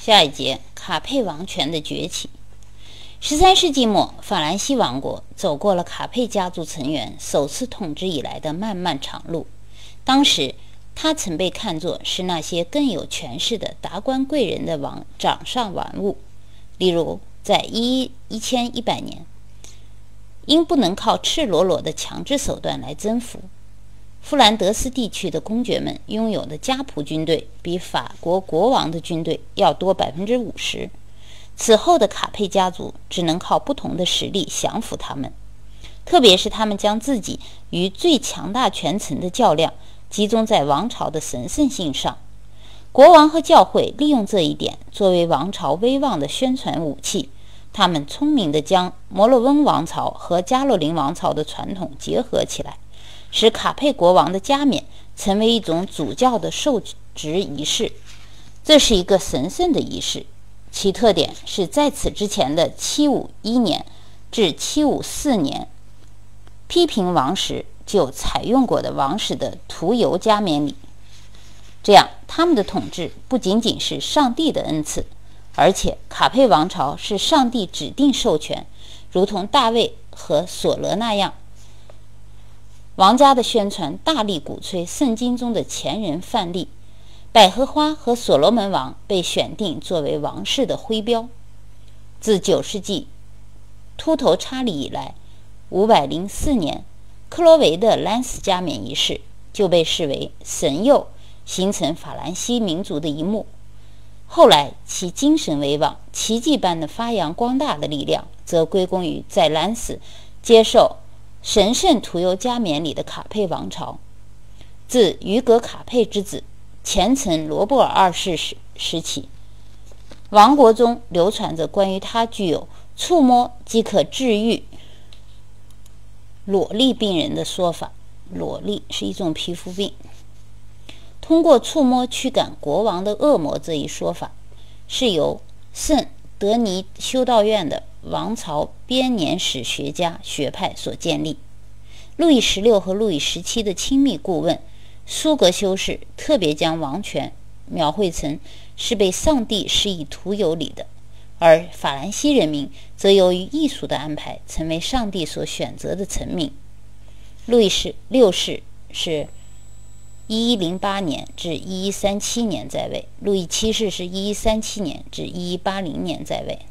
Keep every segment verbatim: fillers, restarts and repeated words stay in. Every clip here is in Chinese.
下一节，卡佩王权的崛起。十三世纪末，法兰西王国走过了卡佩家族成员首次统治以来的漫漫长路。当时，他曾被看作是那些更有权势的达官贵人的王掌上玩物。例如，在一一千一百年，因不能靠赤裸裸的强制手段来征服，弗兰德斯地区的公爵们拥有的家仆军队比法国国王的军队要多 百分之五十。 此后的卡佩家族只能靠不同的实力降服他们，特别是他们将自己与最强大权臣的较量集中在王朝的神圣性上。国王和教会利用这一点作为王朝威望的宣传武器，他们聪明地将摩洛温王朝和加洛林王朝的传统结合起来，使卡佩国王的加冕成为一种主教的受职仪式。这是一个神圣的仪式，其特点是在此之前的七五一年至七五四年批评王时就采用过的王室的涂油加冕礼。这样，他们的统治不仅仅是上帝的恩赐，而且卡佩王朝是上帝指定授权，如同大卫和索罗那样。王家的宣传大力鼓吹圣经中的前人范例，百合花和所罗门王被选定作为王室的徽标。自九世纪秃头查理以来，五百零四年克罗维的兰斯加冕仪式就被视为神佑形成法兰西民族的一幕。后来其精神为王、奇迹般的发扬光大的力量则归功于在兰斯接受神圣涂油加冕礼的卡佩王朝。自于格卡佩之子前臣罗布尔二世时时起，王国中流传着关于他具有触摸即可治愈裸痢病人的说法。裸痢是一种皮肤病，通过触摸驱赶国王的恶魔这一说法，是由圣德尼修道院的王朝编年史学家学派所建立。路易十六和路易十七的亲密顾问苏格修士特别将王权描绘成是被上帝施以涂油礼的，而法兰西人民则由于艺术的安排成为上帝所选择的臣民。路易十六世是一一零八年至一一三七年在位，路易七世是一一三七年至一一八零年在位。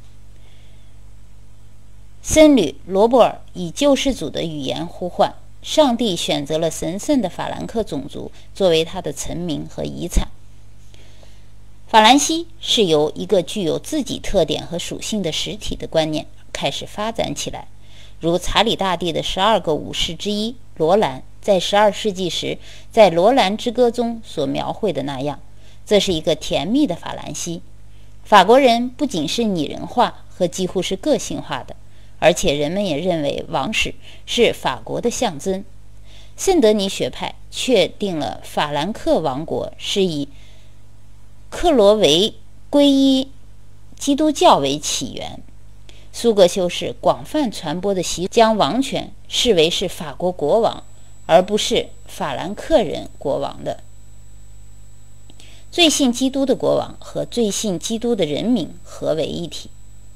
僧侣罗伯尔以救世主的语言呼唤，上帝选择了神圣的法兰克种族作为他的臣民和遗产。法兰西是由一个具有自己特点和属性的实体的观念开始发展起来，如查理大帝的十二个武士之一罗兰在十二世纪时在《罗兰之歌》中所描绘的那样。这是一个甜蜜的法兰西。法国人不仅是拟人化和几乎是个性化的，而且人们也认为王室是法国的象征。圣德尼学派确定了法兰克王国是以克罗维皈依基督教为起源。苏格修士广泛传播的习将王权视为是法国国王，而不是法兰克人国王的。最信基督的国王和最信基督的人民合为一体。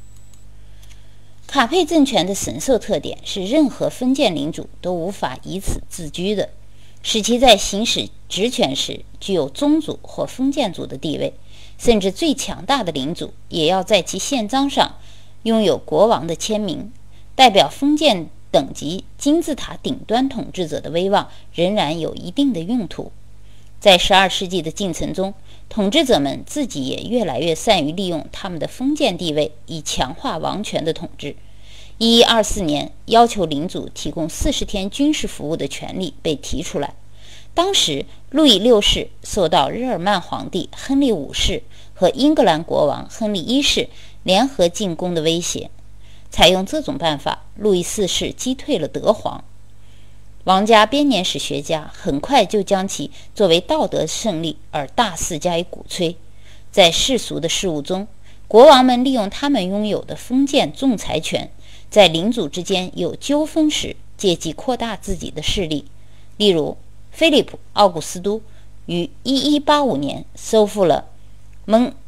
卡佩政权的神授特点是任何封建领主都无法以此自居的，使其在行使职权时具有宗主或封建主的地位，甚至最强大的领主也要在其宪章上拥有国王的签名。代表封建等级金字塔顶端统治者的威望仍然有一定的用途。在十二世纪的进程中，统治者们自己也越来越善于利用他们的封建地位以强化王权的统治。一一二四年，要求领主提供四十天军事服务的权利被提出来。当时，路易六世受到日耳曼皇帝亨利五世和英格兰国王亨利一世联合进攻的威胁。采用这种办法，路易四世击退了德皇。王家编年史学家很快就将其作为道德胜利而大肆加以鼓吹。在世俗的事务中，国王们利用他们拥有的封建仲裁权，在领主之间有纠纷时借机扩大自己的势力。例如，菲利普·奥古斯都于一一八五年收复了蒙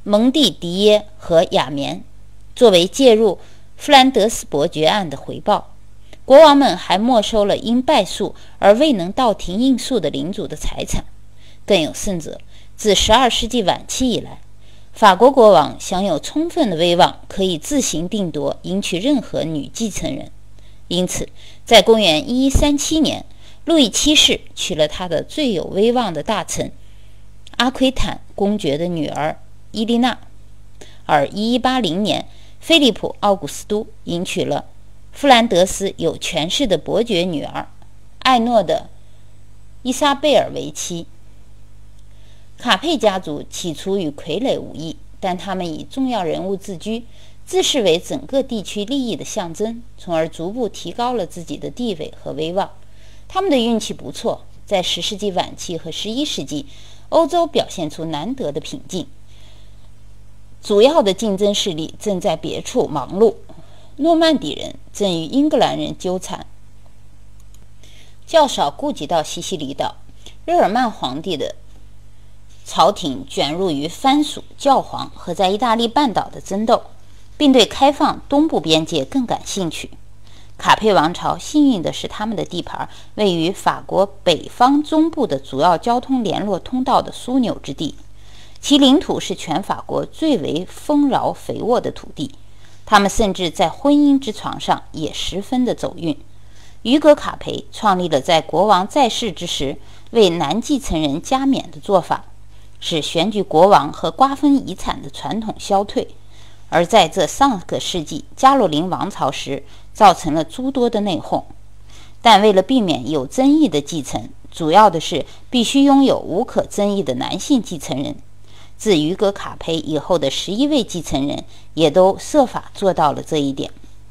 蒙蒂迪耶和亚眠，作为介入弗兰德斯伯爵案的回报。国王们还没收了因败诉而未能到庭应诉的领主的财产。更有甚者，自十二世纪晚期以来，法国国王享有充分的威望，可以自行定夺迎娶任何女继承人。因此，在公元一一三七年，路易七世娶了他的最有威望的大臣阿奎坦公爵的女儿伊丽娜，而一一八零年，菲利普·奥古斯都迎娶了弗兰德斯有权势的伯爵女儿艾诺的伊莎贝尔为妻。卡佩家族起初与傀儡无异，但他们以重要人物自居，自视为整个地区利益的象征，从而逐步提高了自己的地位和威望。他们的运气不错，在十世纪晚期和十一世纪，欧洲表现出难得的平静。主要的竞争势力正在别处忙碌，诺曼底人正与英格兰人纠缠，较少顾及到西西里岛。日耳曼皇帝的朝廷卷入于藩属、教皇和在意大利半岛的争斗，并对开放东部边界更感兴趣。卡佩王朝幸运的是，他们的地盘位于法国北方中部的主要交通联络通道的枢纽之地，其领土是全法国最为丰饶肥沃的土地。他们甚至在婚姻之床上也十分的走运。于格卡培创立了在国王在世之时为男继承人加冕的做法，使选举国王和瓜分遗产的传统消退。而在这上个世纪加洛林王朝时，造成了诸多的内讧。但为了避免有争议的继承，主要的是必须拥有无可争议的男性继承人。自于格卡培以后的十一位继承人也都设法做到了这一点。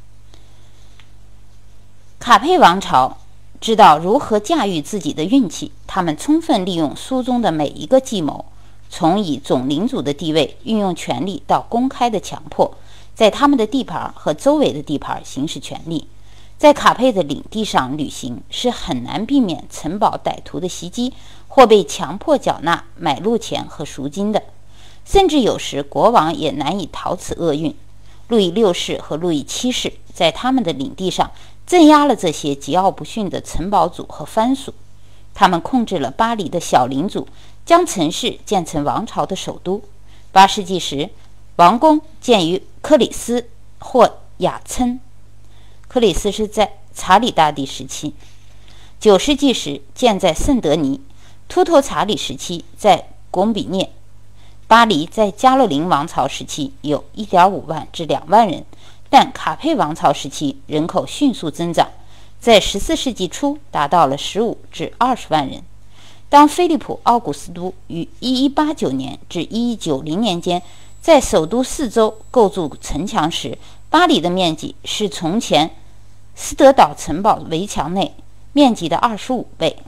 卡佩王朝知道如何驾驭自己的运气，他们充分利用书中的每一个计谋，从以总领主的地位运用权力到公开的强迫，在他们的地盘和周围的地盘行使权力。在卡佩的领地上旅行是很难避免城堡歹徒的袭击或被强迫缴纳买路钱和赎金的，甚至有时国王也难以逃此厄运。路易六世和路易七世在他们的领地上镇压了这些桀骜不驯的城堡主和藩属。他们控制了巴黎的小领主，将城市建成王朝的首都。八世纪时，王宫建于克里斯或雅琛，克里斯是在查理大帝时期。九世纪时建在圣德尼，秃头查理时期在贡比涅。巴黎在加洛林王朝时期有 一点五万至两万人，但卡佩王朝时期人口迅速增长，在十四世纪初达到了十五至二十万人。当菲利普·奥古斯都于一一八九年至一一九零年间在首都四周构筑城墙时，巴黎的面积是从前斯德岛城堡围墙内面积的二十五倍。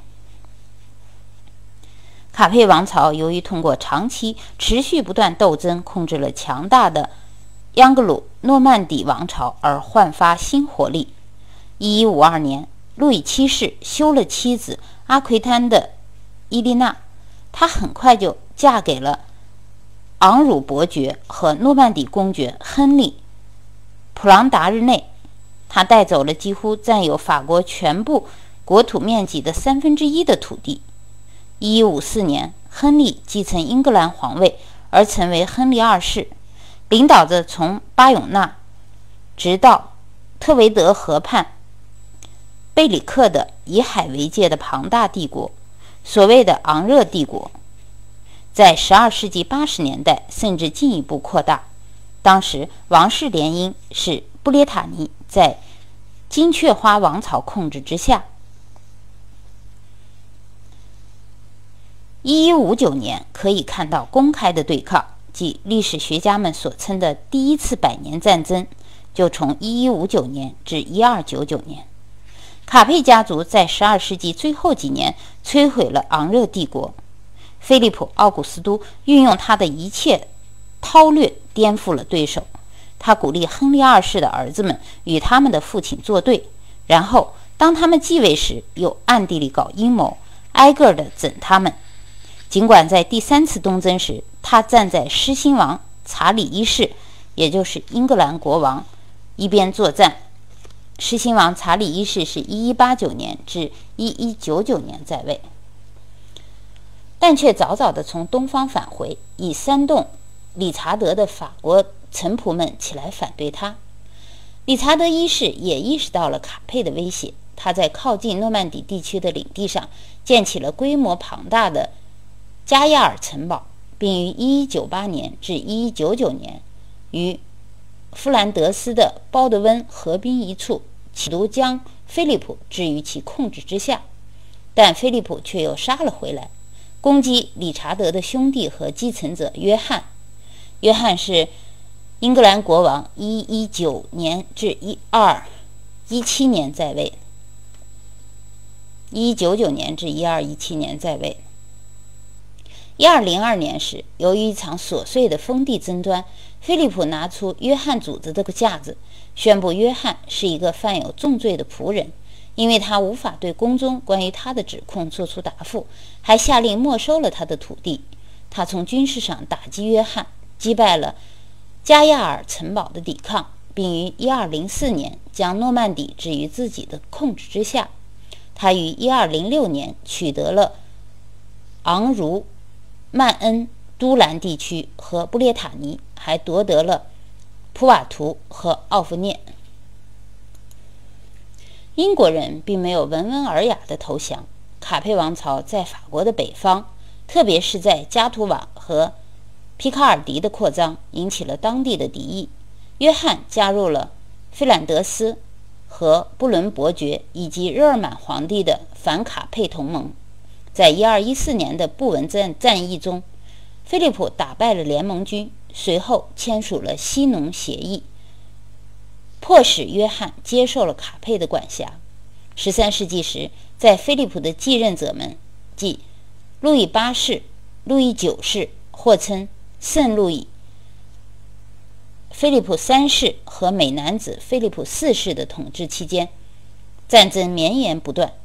卡佩王朝由于通过长期持续不断斗争控制了强大的盎格鲁诺曼底王朝而焕发新活力。一一五二年，路易七世休了妻子阿奎坦的伊丽娜，她很快就嫁给了昂鲁伯爵和诺曼底公爵亨利·普朗达日内。他带走了几乎占有法国全部国土面积的三分之一的土地。一一五四年，亨利继承英格兰皇位而成为亨利二世，领导着从巴永纳直到特维德河畔贝里克的以海为界的庞大帝国，所谓的昂热帝国。在十二世纪八十年代甚至进一步扩大。当时王室联姻是布列塔尼在金雀花王朝控制之下。一一五九年可以看到公开的对抗，即历史学家们所称的第一次百年战争，就从一一五九年至一二九九年。卡佩家族在十二世纪最后几年摧毁了昂热帝国。菲利普·奥古斯都运用他的一切韬略颠覆了对手。他鼓励亨利二世的儿子们与他们的父亲作对，然后当他们继位时又暗地里搞阴谋，挨个地整他们。尽管在第三次东征时他站在狮心王查理一世，也就是英格兰国王，一边作战。狮心王查理一世是一一八九年至一一九九年在位，但却早早地从东方返回，以煽动理查德的法国臣仆们起来反对他。理查德一世也意识到了卡佩的威胁，他在靠近诺曼底地区的领地上建起了规模庞大的加亚尔城堡，并于一一九八年至一一九九年与弗兰德斯的鲍德温合兵一处，企图将菲利普置于其控制之下，但菲利普却又杀了回来，攻击理查德的兄弟和继承者约翰。约翰是英格兰国王，一一九年至一二一七年在位，一一九九年至一二一七年在位。一二零二年时，由于一场琐碎的封地争端，菲利普拿出约翰主子这个架子，宣布约翰是一个犯有重罪的仆人，因为他无法对宫中关于他的指控作出答复，还下令没收了他的土地。他从军事上打击约翰，击败了加亚尔城堡的抵抗，并于一二零四年将诺曼底置于自己的控制之下。他于一二零六年取得了昂茹、曼恩、都兰地区和布列塔尼，还夺得了普瓦图和奥夫涅。英国人并没有温文尔雅的投降。卡佩王朝在法国的北方，特别是在加图瓦和皮卡尔迪的扩张，引起了当地的敌意。约翰加入了费兰德斯和布伦伯爵以及日耳曼皇帝的反卡佩同盟。在一二一四年的布文战战役中，菲利普打败了联盟军，随后签署了西农协议，迫使约翰接受了卡佩的管辖。十三世纪时，在菲利普的继任者们，即路易八世、路易九世，或称圣路易、菲利普三世和美男子菲利普四世的统治期间，战争绵延不断。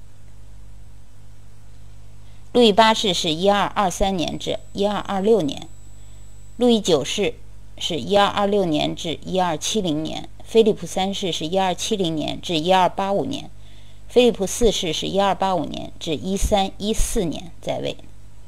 路易八世是一二二三年至一二二六年，路易九世是一二二六年至一二七零年，菲利普三世是一二七零年至一二八五年，菲利普四世是一二八五年至一三一四年在位。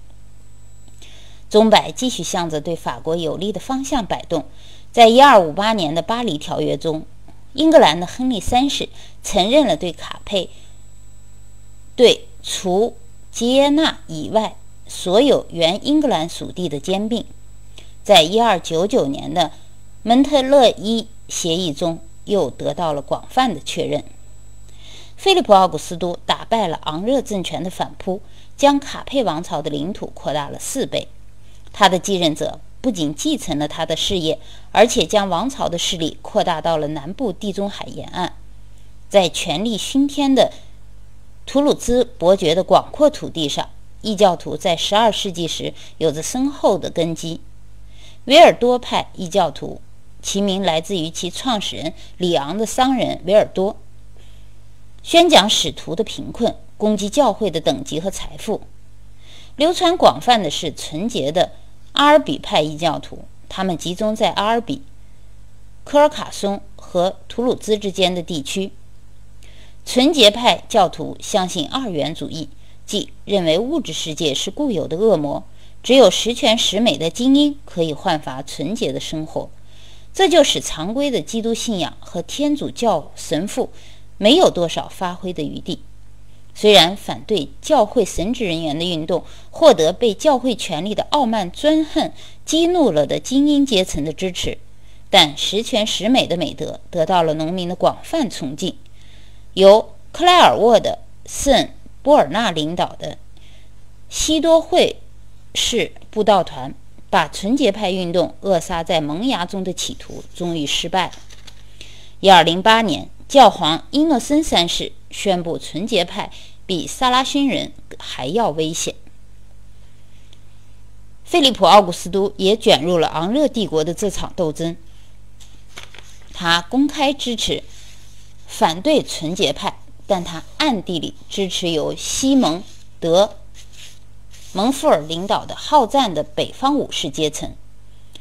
钟摆继续向着对法国有利的方向摆动。在一二五八年的巴黎条约中，英格兰的亨利三世承认了对卡佩对除吉耶纳以外所有原英格兰属地的兼并。在一二九九年的蒙特勒伊协议中又得到了广泛的确认。菲利普·奥古斯都打败了昂热政权的反扑，将卡佩王朝的领土扩大了四倍。他的继任者不仅继承了他的事业，而且将王朝的势力扩大到了南部地中海沿岸。在权力熏天的图鲁兹伯爵的广阔土地上，异教徒在十二世纪时有着深厚的根基。维尔多派异教徒，其名来自于其创始人里昂的商人维尔多，宣讲使徒的贫困，攻击教会的等级和财富。流传广泛的是纯洁的阿尔比派异教徒，他们集中在阿尔比、科尔卡松和图鲁兹之间的地区。纯洁派教徒相信二元主义，即认为物质世界是固有的恶魔，只有十全十美的精英可以焕发纯洁的生活。这就使常规的基督信仰和天主教神父没有多少发挥的余地。虽然反对教会神职人员的运动获得被教会权力的傲慢专横激怒了的精英阶层的支持，但十全十美的美德得到了农民的广泛崇敬。由克莱尔沃的圣波尔纳领导的西多会士布道团把纯洁派运动扼杀在萌芽中的企图终于失败了。一二零八年，教皇英诺森三世宣布纯洁派比萨拉勋人还要危险。菲利普·奥古斯都也卷入了昂热帝国的这场斗争。他公开支持反对纯洁派，但他暗地里支持由西蒙德·蒙富尔领导的好战的北方武士阶层。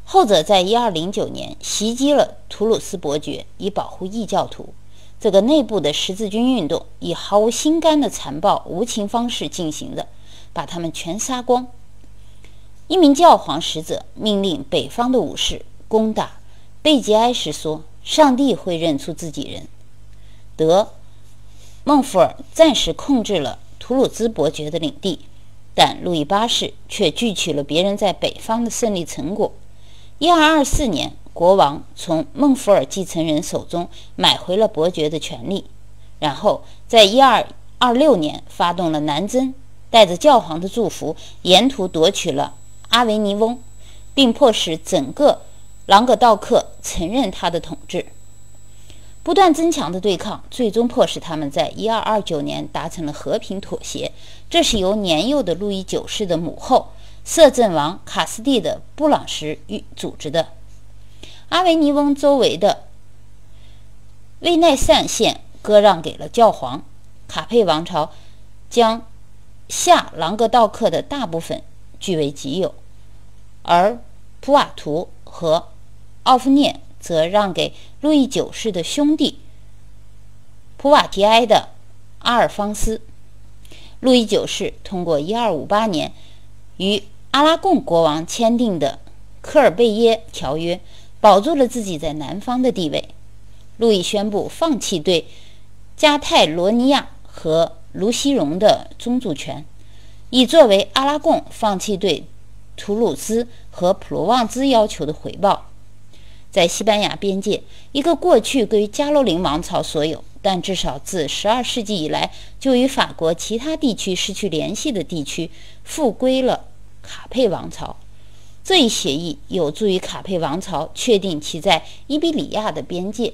后者在一二零九年袭击了图鲁斯伯爵，以保护异教徒。这个内部的十字军运动以毫无心肝的残暴无情方式进行的，把他们全杀光。一名教皇使者命令北方的武士攻打贝吉埃时说，上帝会认出自己人。德孟福尔暂时控制了图鲁兹伯爵的领地，但路易八世却汲取了别人在北方的胜利成果。一二二四年，国王从孟福尔继承人手中买回了伯爵的权利，然后在一二二六年发动了南征，带着教皇的祝福，沿途夺取了阿维尼翁，并迫使整个朗格道克承认他的统治。不断增强的对抗最终迫使他们在一二二九年达成了和平妥协，这是由年幼的路易九世的母后摄政王卡斯蒂的布朗什组织的。阿维尼翁周围的魏奈散县割让给了教皇，卡佩王朝将下朗格道克的大部分据为己有，而普瓦图和奥夫涅则让给路易九世的兄弟普瓦提埃的阿尔方斯。路易九世通过一二五八年与阿拉贡国王签订的科尔贝耶条约，保住了自己在南方的地位。路易宣布放弃对加泰罗尼亚和卢西荣的宗主权，以作为阿拉贡放弃对图鲁兹和普罗旺兹要求的回报。在西班牙边界，一个过去归加洛林王朝所有，但至少自十二世纪以来就与法国其他地区失去联系的地区，复归了卡佩王朝。这一协议有助于卡佩王朝确定其在伊比利亚的边界。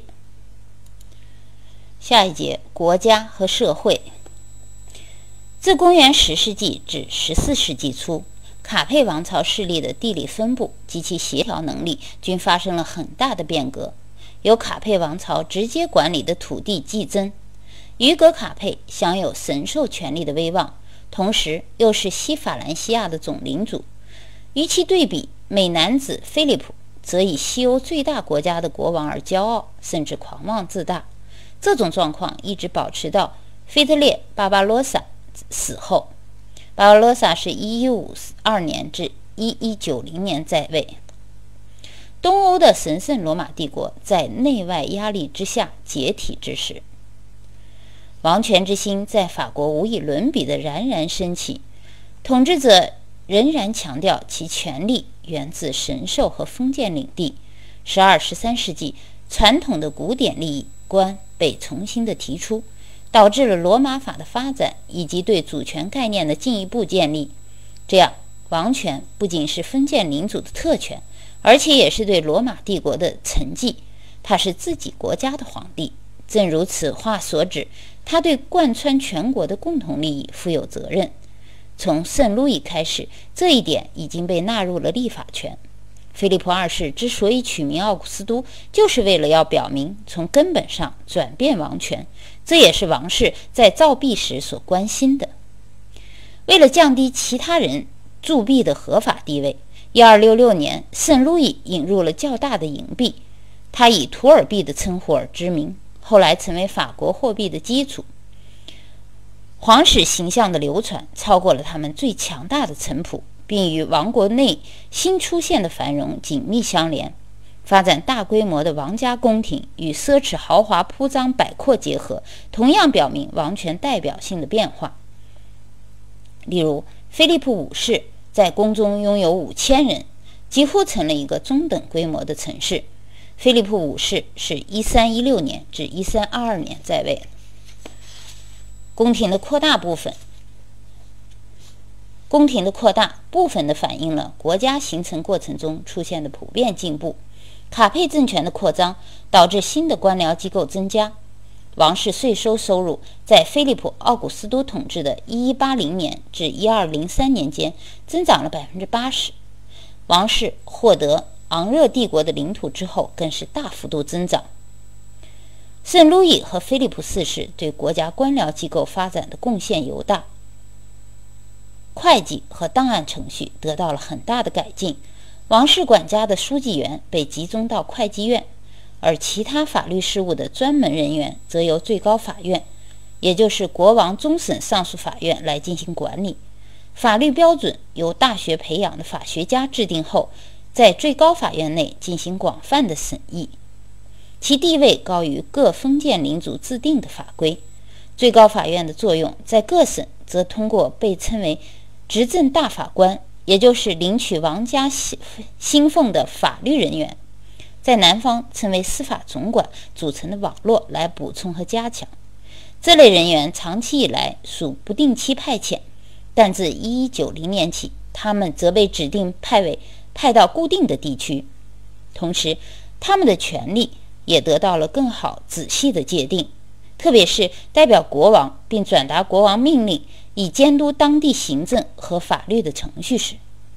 下一节，国家和社会。自公元十世纪至十四世纪初，卡佩王朝势力的地理分布及其协调能力均发生了很大的变革。由卡佩王朝直接管理的土地激增，于格卡佩享有神授权力的威望，同时又是西法兰西亚的总领主。与其对比，美男子菲利普则以西欧最大国家的国王而骄傲，甚至狂妄自大。这种状况一直保持到腓特烈巴巴罗萨死后。巴巴罗萨是一一五二年至一一九零年在位。东欧的神圣罗马帝国在内外压力之下解体之时，王权之心在法国无以伦比地冉冉升起，统治者仍然强调其权力源自神授和封建领地。十二、十三世纪，传统的古典利益观被重新的提出，导致了罗马法的发展以及对主权概念的进一步建立。这样，王权不仅是封建领主的特权，而且也是对罗马帝国的承继。他是自己国家的皇帝，正如此话所指，他对贯穿全国的共同利益负有责任。从圣路易开始，这一点已经被纳入了立法权。菲利普二世之所以取名奥古斯都，就是为了要表明从根本上转变王权，这也是王室在造币时所关心的。为了降低其他人铸币的合法地位，一二六六年，圣路易引入了较大的银币，他以土耳币的称呼而知名，后来成为法国货币的基础。皇室形象的流传超过了他们最强大的臣仆，并与王国内新出现的繁荣紧密相连。发展大规模的王家宫廷与奢侈豪华铺张摆阔结合，同样表明王权代表性的变化。例如，菲利普五世在宫中拥有五千人，几乎成了一个中等规模的城市。菲利普五世是一三一六年至一三二二年在位。宫廷的扩大部分宫廷的扩大部分地反映了国家形成过程中出现的普遍进步。卡佩政权的扩张导致新的官僚机构增加。王室税收收入在菲利普·奥古斯都统治的一一八零年至一二零三年间增长了 百分之八十。 王室获得昂热帝国的领土之后更是大幅度增长。圣路易和菲利普四世对国家官僚机构发展的贡献尤大，会计和档案程序得到了很大的改进。 王室管家的书记员被集中到会计院，而其他法律事务的专门人员则由最高法院，也就是国王终审上诉法院来进行管理。法律标准由大学培养的法学家制定后，在最高法院内进行广泛的审议，其地位高于各封建领主制定的法规。最高法院的作用在各省则通过被称为执政大法官，也就是领取王家薪俸的法律人员，在南方称为司法总管组成的网络来补充和加强。这类人员长期以来属不定期派遣，但自一一九零年起，他们则被指定派为派到固定的地区，同时他们的权力也得到了更好仔细的界定，特别是代表国王并转达国王命令以监督当地行政和法律的程序时。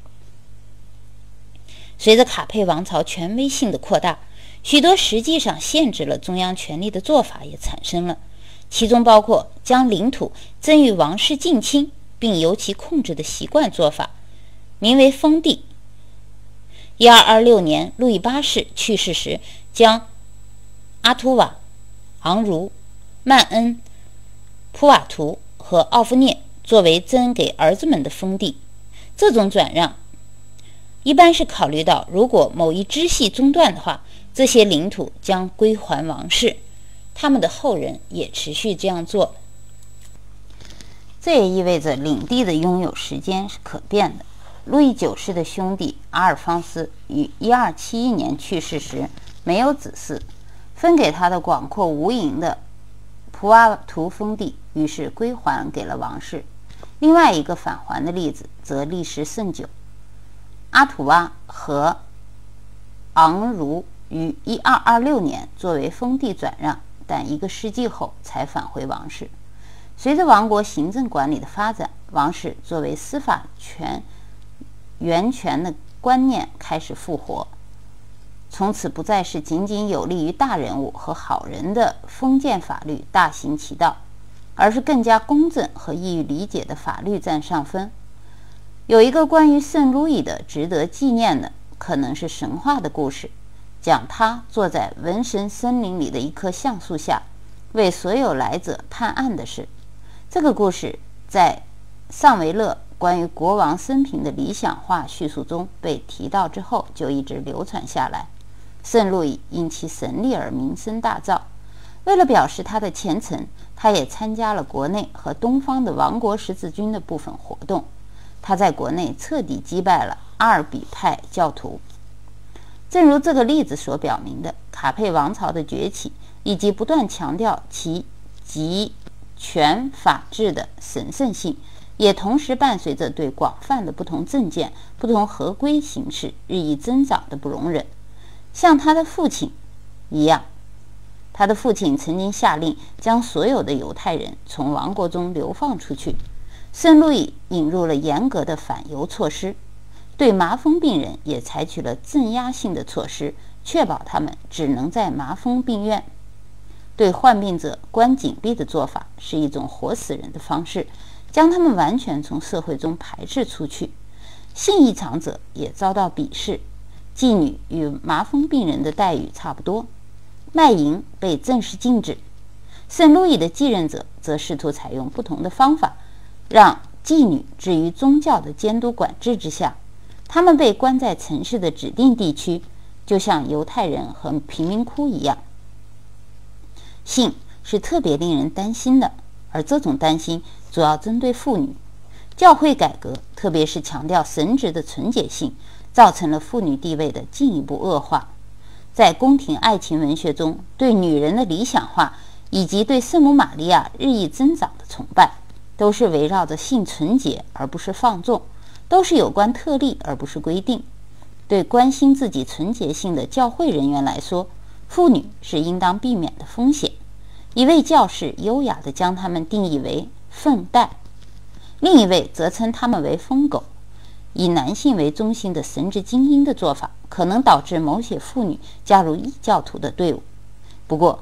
随着卡佩王朝权威性的扩大，许多实际上限制了中央权力的做法也产生了，其中包括将领土赠与王室近亲并由其控制的习惯做法，名为封地。一二二六年，路易八世去世时，将阿图瓦、昂茹、曼恩、普瓦图和奥夫涅作为赠给儿子们的封地。这种转让一般是考虑到，如果某一支系中断的话，这些领土将归还王室，他们的后人也持续这样做。这也意味着领地的拥有时间是可变的。路易九世的兄弟阿尔方斯于一二七一年去世时没有子嗣，分给他的广阔无垠的普瓦图封地于是归还给了王室。另外一个返还的例子则历时甚久，阿图瓦和昂茹于一二二六年作为封地转让，但一个世纪后才返回王室。随着王国行政管理的发展，王室作为司法权源泉的观念开始复活，从此不再是仅仅有利于大人物和好人的封建法律大行其道，而是更加公正和易于理解的法律占上风。有一个关于圣路易的值得纪念的，可能是神话的故事，讲他坐在纹身森林里的一棵橡树下，为所有来者探案的事。这个故事在尚维勒关于国王生平的理想化叙述中被提到之后，就一直流传下来。圣路易因其神力而名声大噪，为了表示他的虔诚，他也参加了国内和东方的王国十字军的部分活动。他在国内彻底击败了阿尔比派教徒。正如这个例子所表明的，卡佩王朝的崛起以及不断强调其集权法治的神圣性，也同时伴随着对广泛的不同政见、不同合规形式日益增长的不容忍。像他的父亲一样，他的父亲曾经下令将所有的犹太人从王国中流放出去。圣路易引入了严格的反犹措施，对麻风病人也采取了镇压性的措施，确保他们只能在麻风病院。对患病者关紧闭的做法是一种活死人的方式，将他们完全从社会中排斥出去。性异常者也遭到鄙视，妓女与麻风病人的待遇差不多，卖淫被正式禁止。圣路易的继任者则试图采用不同的方法，让妓女置于宗教的监督管制之下。他们被关在城市的指定地区，就像犹太人和贫民窟一样。性是特别令人担心的，而这种担心主要针对妇女。教会改革，特别是强调神职的纯洁性，造成了妇女地位的进一步恶化。在宫廷爱情文学中，对女人的理想化以及对圣母玛利亚日益增长的崇拜，都是围绕着性纯洁而不是放纵，都是有关特例而不是规定。对关心自己纯洁性的教会人员来说，妇女是应当避免的风险。一位教士优雅地将她们定义为粪袋，另一位则称她们为疯狗。以男性为中心的神职精英的做法，可能导致某些妇女加入异教徒的队伍。不过，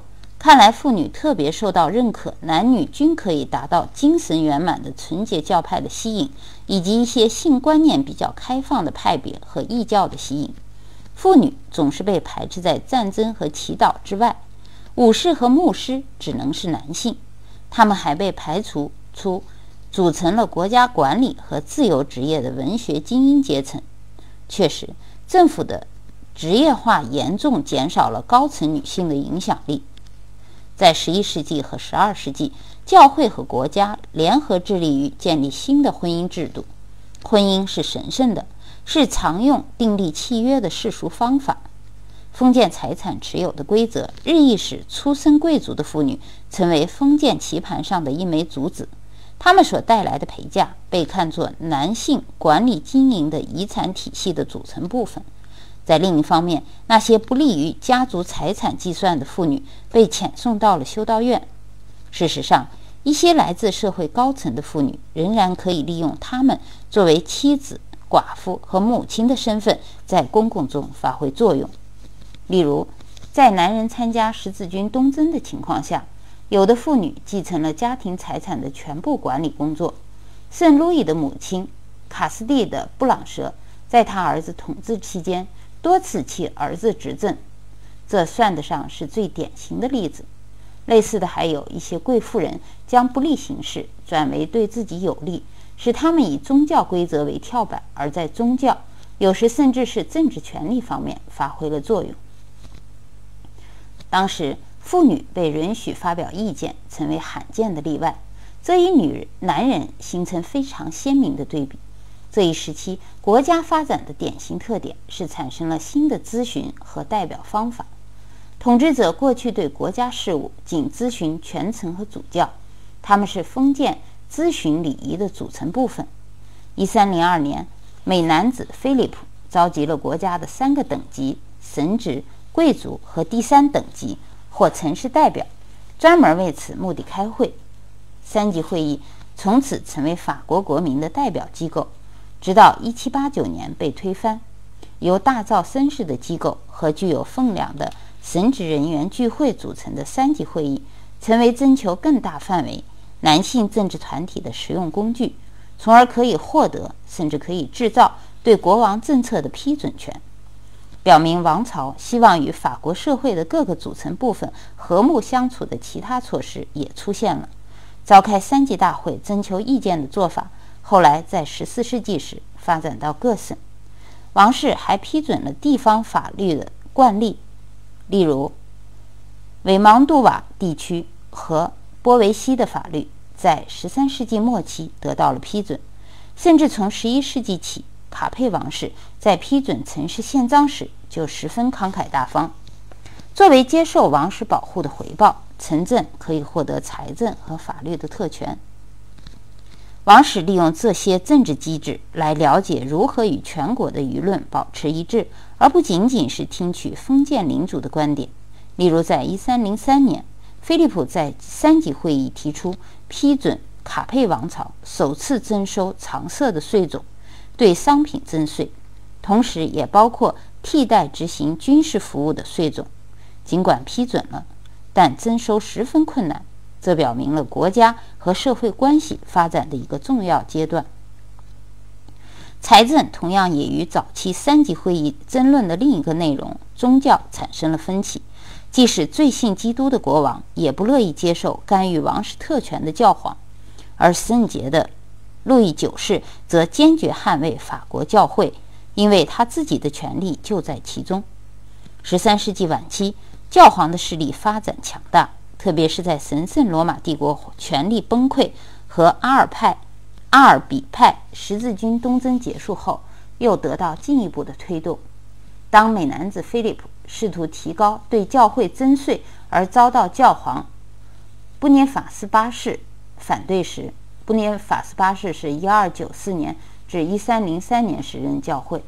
看来妇女特别受到认可，男女均可以达到精神圆满的纯洁教派的吸引，以及一些性观念比较开放的派别和异教的吸引。妇女总是被排斥在战争和祈祷之外，武士和牧师只能是男性，他们还被排除出组成了国家管理和自由职业的文学精英阶层。确实，政府的职业化严重减少了高层女性的影响力。在十一世纪和十二世纪，教会和国家联合致力于建立新的婚姻制度。婚姻是神圣的，是常用订立契约的世俗方法。封建财产持有的规则日益使出身贵族的妇女成为封建棋盘上的一枚卒子，他们所带来的陪嫁被看作男性管理经营的遗产体系的组成部分。在另一方面，那些不利于家族财产计算的妇女被遣送到了修道院。事实上，一些来自社会高层的妇女仍然可以利用她们作为妻子、寡妇和母亲的身份在公共中发挥作用。例如，在男人参加十字军东征的情况下，有的妇女继承了家庭财产的全部管理工作。圣路易的母亲卡斯蒂的布朗舍在他儿子统治期间多次替儿子执政，这算得上是最典型的例子。类似的还有一些贵妇人将不利形势转为对自己有利，使他们以宗教规则为跳板，而在宗教，有时甚至是政治权利方面发挥了作用。当时妇女被允许发表意见成为罕见的例外，这与女人男人形成非常鲜明的对比。这一时期国家发展的典型特点是产生了新的咨询和代表方法。统治者过去对国家事务仅咨询权臣和主教，他们是封建咨询礼仪的组成部分。一三零二年，美男子菲利普召集了国家的三个等级：神职、贵族和第三等级或城市代表，专门为此目的开会。三级会议从此成为法国国民的代表机构，直到一七八九年被推翻。由大造绅士的机构和具有分量的神职人员聚会组成的三级会议，成为征求更大范围男性政治团体的实用工具，从而可以获得甚至可以制造对国王政策的批准权。表明王朝希望与法国社会的各个组成部分和睦相处的其他措施也出现了。召开三级大会征求意见的做法，后来在十四世纪时发展到各省。王室还批准了地方法律的惯例，例如韦芒杜瓦地区和波维西的法律在十三世纪末期得到了批准。甚至从十一世纪起，卡佩王室在批准城市宪章时就十分慷慨大方。作为接受王室保护的回报，城镇可以获得财政和法律的特权。王室利用这些政治机制来了解如何与全国的舆论保持一致，而不仅仅是听取封建领主的观点。例如，在一三零三年，菲利普在三级会议提出批准卡佩王朝首次征收常设的税种，对商品征税，同时也包括替代执行军事服务的税种。尽管批准了，但征收十分困难，这表明了国家和社会关系发展的一个重要阶段。财政同样也与早期三级会议争论的另一个内容宗教产生了分歧。即使最信基督的国王也不乐意接受干预王室特权的教皇，而圣洁的路易九世则坚决捍卫法国教会，因为他自己的权力就在其中。十三世纪晚期，教皇的势力发展强大，特别是在神圣罗马帝国权力崩溃和阿尔派、阿尔比派十字军东征结束后，又得到进一步的推动。当美男子菲利普试图提高对教会征税而遭到教皇布涅法斯八世反对时，布涅法斯八世是一二九四年至一三零三年时任教会。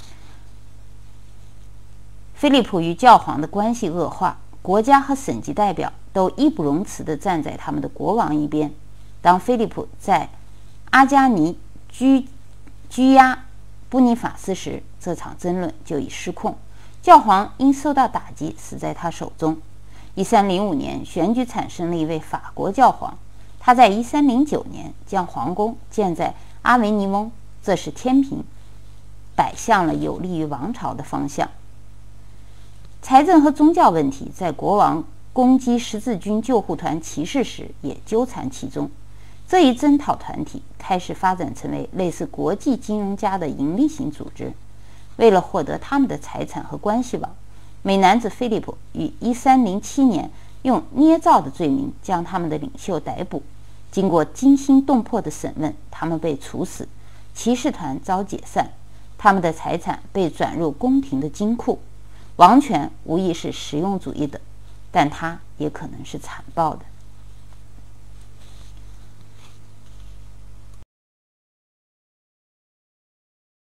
菲利普与教皇的关系恶化，国家和省级代表都义不容辞地站在他们的国王一边。当菲利普在阿加尼拘拘押布尼法斯时，这场争论就已失控，教皇因受到打击死在他手中。 一三零五年选举产生了一位法国教皇，他在一三零九年将皇宫建在阿维尼翁，这使天平摆向了有利于王朝的方向。财政和宗教问题在国王攻击十字军救护团骑士时也纠缠其中。这一征讨团体开始发展成为类似国际金融家的盈利型组织。为了获得他们的财产和关系网，美男子菲利普于一三零七年用捏造的罪名将他们的领袖逮捕。经过惊心动魄的审问，他们被处死，骑士团遭解散，他们的财产被转入宫廷的金库。王权无疑是实用主义的，但它也可能是残暴的。